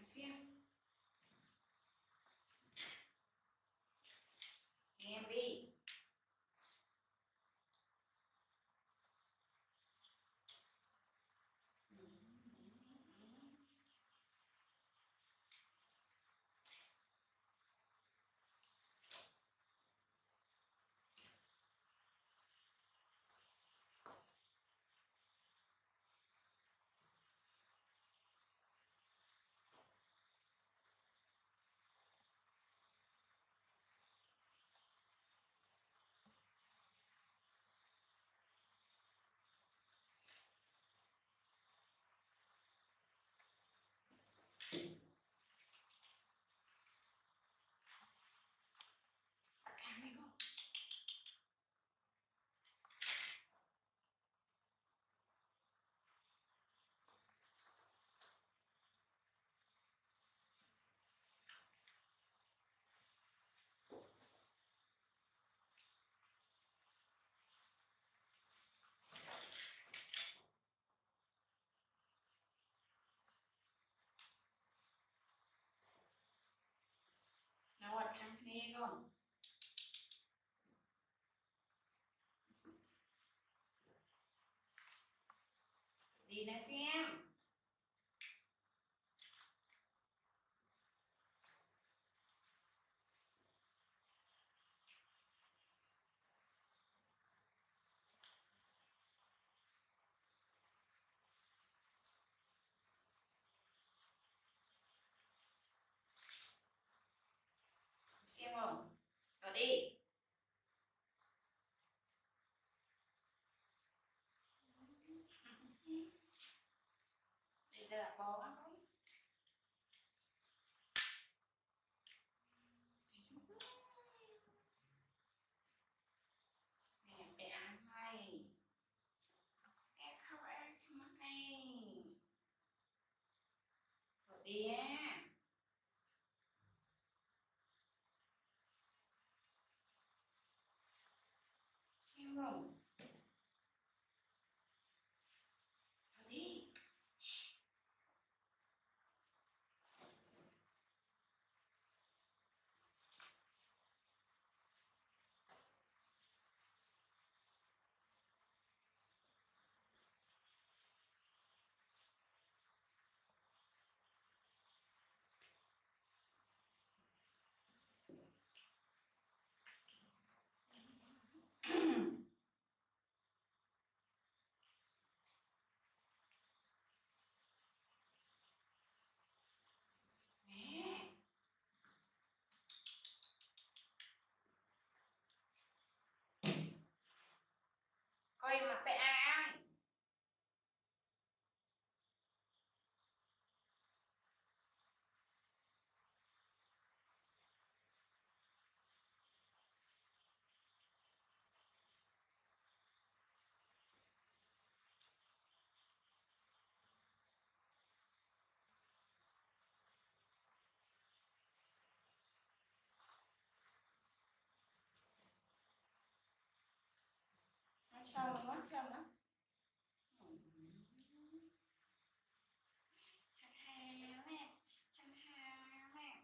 xem nghe đi. Cam đi con. Nào ạ, cam đi con. Đi nè xem. Xem không? Rồi đi. Bây giờ là bò ăn không? Nè, để ăn hay. Em không ăn cho mày. Rồi đi á. Xem không? Rồi đi. Nè. Coi mặt tay ai. Nó trông quá, trông á. Chẳng hà nè, chẳng hà nè.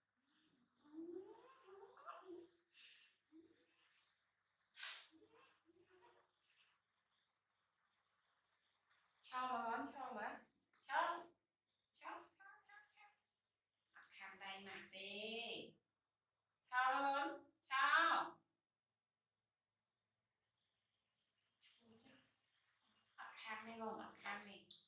Cho mà, cho mà. Cho. Cho. Mặc khăn tay mặc đi. Cho luôn. Cho. Mặc khăn đi con, mặc khăn đi.